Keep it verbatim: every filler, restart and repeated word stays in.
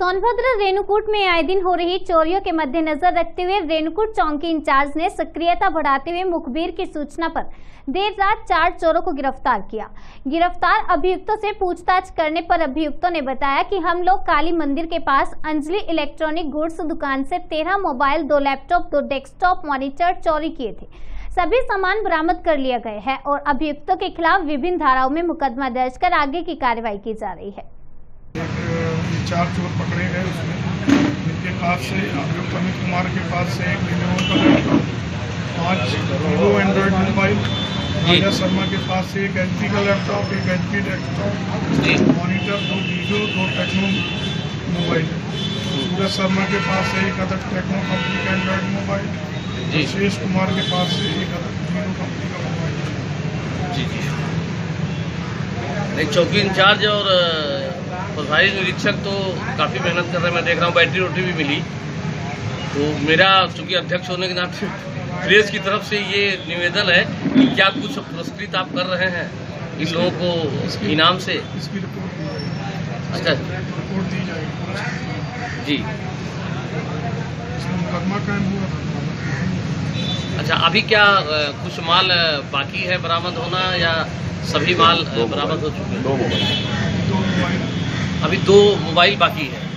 सोनभद्र रेणुकूट में आए दिन हो रही चोरियों के मद्देनजर रखते हुए रेणुकूट चौकी इंचार्ज ने सक्रियता बढ़ाते हुए मुखबिर की सूचना पर देर रात चार चोरों को गिरफ्तार किया। गिरफ्तार अभियुक्तों से पूछताछ करने पर अभियुक्तों ने बताया कि हम लोग काली मंदिर के पास अंजलि इलेक्ट्रॉनिक गुड्स दुकान से तेरह मोबाइल, दो लैपटॉप, दो डेस्कटॉप मॉनिटर चोरी किए थे। सभी सामान बरामद कर लिया गए है और अभियुक्तों के खिलाफ विभिन्न धाराओं में मुकदमा दर्ज कर आगे की कार्रवाई की जा रही है। चार चोर पकड़े गए उसमें, इनके पास से अभियुक्त अमित कुमार के पास से एक लिनोवो का लैपटॉप, पाँच Vivo android mobile, Raja Sharma के पास से एक एच पी का लैपटॉप, एक एच पी डेस्कटॉप मॉनिटर, दो वीवो, दो टेक्नो मोबाइल, सूरज शर्मा के पास से एक अदर टेक्नो कंपनी का एंड्रॉयड मोबाइल, शेष कुमार के पास से एक अदर वीवो कंपनी का मोबाइल। जी जी चौकी इंचार्ज और प्रभारी निरीक्षक तो काफ़ी मेहनत कर रहे हैं। मैं देख रहा हूँ बैटरी रोटी भी मिली। तो मेरा चूंकि अध्यक्ष होने के नाते प्रेस की तरफ से ये निवेदन है कि क्या कुछ पुरस्कृत आप कर रहे हैं इन लोगों को इनाम से? इसकी रिपोर्ट दी जाएगी। अच्छा, रिपोर्ट दी जाएगी जी। मुकदमा कायम हुआ। अच्छा, अभी क्या कुछ माल बाकी है बरामद होना या सभी माल बरामद हो चुके हैं? दो मोबाइल अभी दो मोबाइल बाकी है।